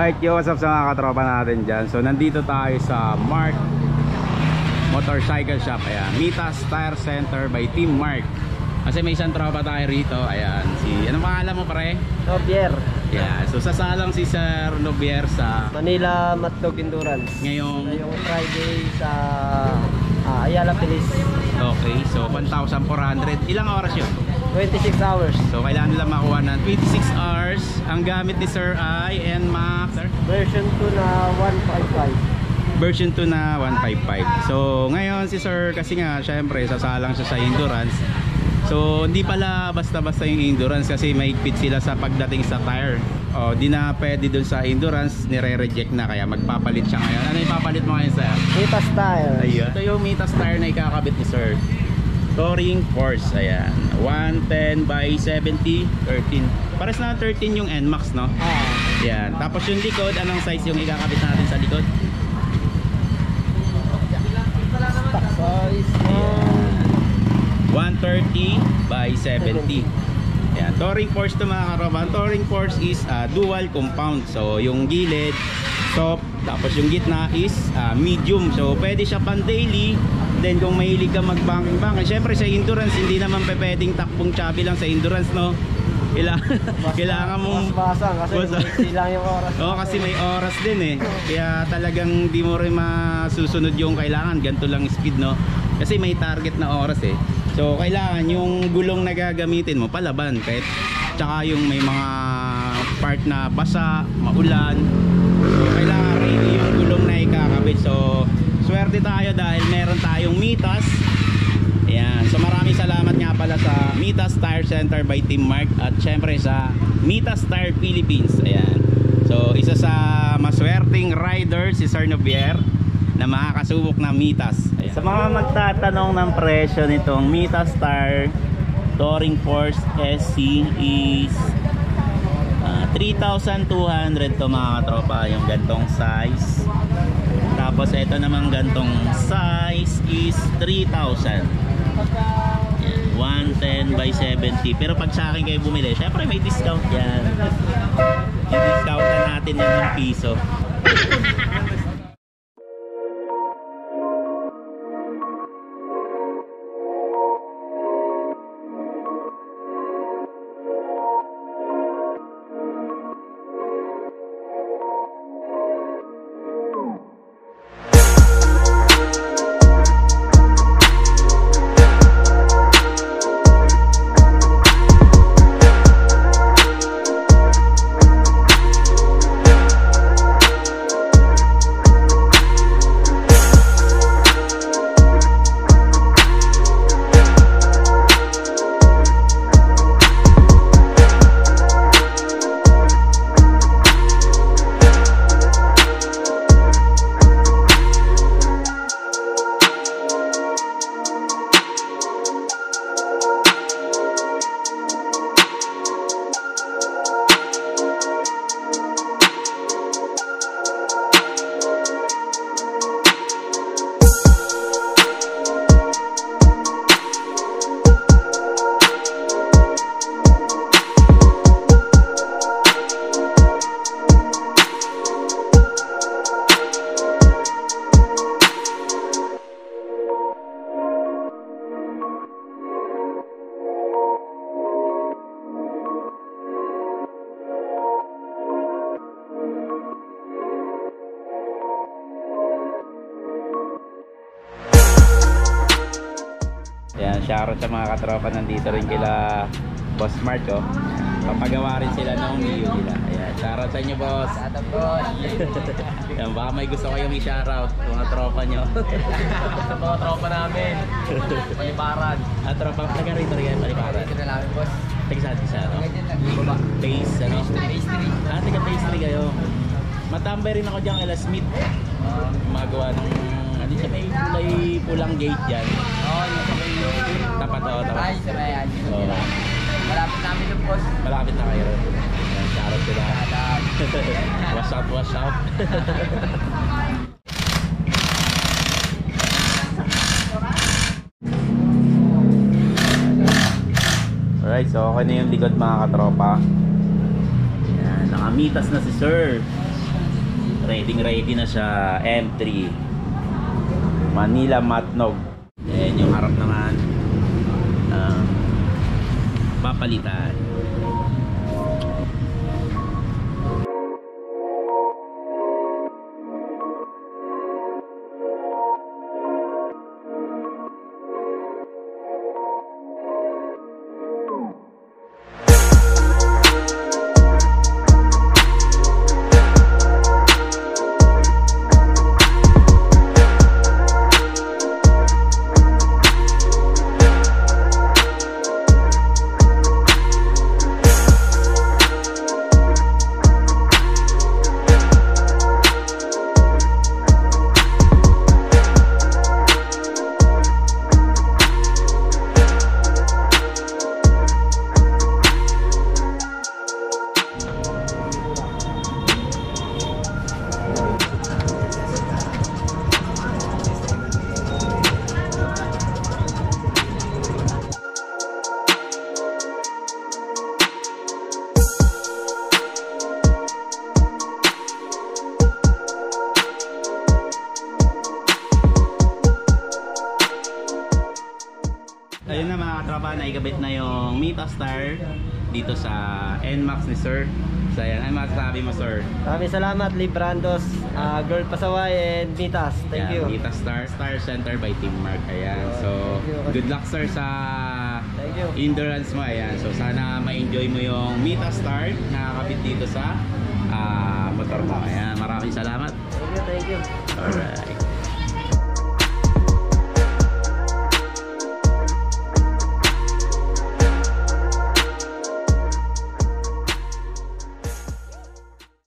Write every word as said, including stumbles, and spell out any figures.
Alright, yo, what's up sa mga katropa natin dyan. So nandito tayo sa Mark Motorcycle Shop. Ayan, Mitas Tire Center by Team Mark. Kasi may isang tropa tayo rito. Ayan, si, anong pangalan mo pare? Nobier. Yeah, so sasalang si Sir Nobier sa Manila Matnog Endurance. ngayong Ngayong Friday sa uh, Ayala Pilis. Okay, so one thousand four hundred. Ilang oras yun? twenty-six hours. So kailangan nila makuha ng twenty-six hours. Ang gamit ni Sir ay N Max Version two na one fifty-five. version two na one fifty-five. So ngayon si Sir, kasi nga syempre sasalang siya sa endurance. So hindi pala basta-basta yung endurance kasi mahigpit sila sa pagdating sa tire. O di na pwede dun sa endurance, nire-reject na, kaya magpapalit siya ngayon. Ano yung papalit mo ngayon, Sir? Mitas Tire. Ayun. Ito yung Mitas tire na ikakabit ni Sir. Touring Force, ayan, one ten by seventy, thirteen. Pares na thirteen yung N Max, no? Ah. Yan. Tapos yung likod, anong size yung ikakabit natin sa likod? Stock size. one thirty by seventy. Yan. Touring Force to mga karoban. Touring Force is uh, dual compound. So yung gilid soft, tapos yung gitna is uh, medium. So pwede siya pan daily. Then kung mahilig ka mag-banking-banking, syempre sa endurance hindi naman pwedeng takbong chubby lang sa endurance, no? Kailangan, kailangan mong basang kasi may lang yung oras. Oo, kasi may oras din eh. Kaya talagang di mo rin masusunod yung kailangan, ganito lang speed, no? Kasi may target na oras eh. So kailangan yung gulong na gagamitin mo palaban, kahit tsaka yung may mga part na basa, maulan. So kailangan rin yung gulong na ikakabit. So swerte tayo dahil meron tayong Mitas. Ayan. So maraming salamat nga pala sa Mitas Tire Center by Team Mark at syempre sa Mitas Tire Philippines. Ayan. So isa sa maswerteng rider si Sir Nobier na makakasubok ng Mitas. Ayan. Sa mga magtatanong ng presyo nitong Mitas Tire Touring Force S C is uh, three thousand two hundred to mga katropa, yung gantong size. Tapos ito namang gantong size is three thousand. one ten by seventy. Pero pag sa akin kayo bumili, syempre may discount yan. I-discount na natin yan ng piso. Ayan, shoutout sa mga katropa, nandito rin kila Boss Mark, oh. Papagawa rin sila ng Mio nila. Ayan, shoutout sa inyo, boss. Shoutout, boss. Ayan, baka may gusto kayo may shoutout, mga tropa nyo. Sa mga tropa namin. Paliparan. Ah, tropa, taga rito rin yan, Paliparan. Ito na namin, boss. Taga saan isa, no? Baba. Base, ano? Pastry. Ah, taga pastry kayo. Matambay rin ako dyan kay La Smith. Magawa ng, ano siya, may kulay pulang gate dyan. Oo, yung sabay yung Tapat, oh, tapat. Ay, sabay yan. Oo. Malapit namin yung boss. Malapit na kayo. Ayan, shoutout sila. Wash out, wash out. Alright, so okay na yung likod mga katropa. Ayan, nakamitas na si Sir. Ready ready na siya. M three Manila Matnog. Ayan yung harap naman. Uh, papalitan. Ayun na mga katropa, naikabit na yung Metastar dito sa N MAX ni Sir. So ayan, ano masasabi mo Sir? Maraming salamat, Lee Brandos, uh, Girl Pasaway, and Mitas. Thank Ayan, you. Metastar Star Center by Team Mark. Ayan, so good luck Sir sa Thank you. endurance mo. Ayan, so sana ma-enjoy mo yung Metastar na nakakabit dito sa ah, motor mo. Ayan, maraming salamat. Thank you, thank you. Alright.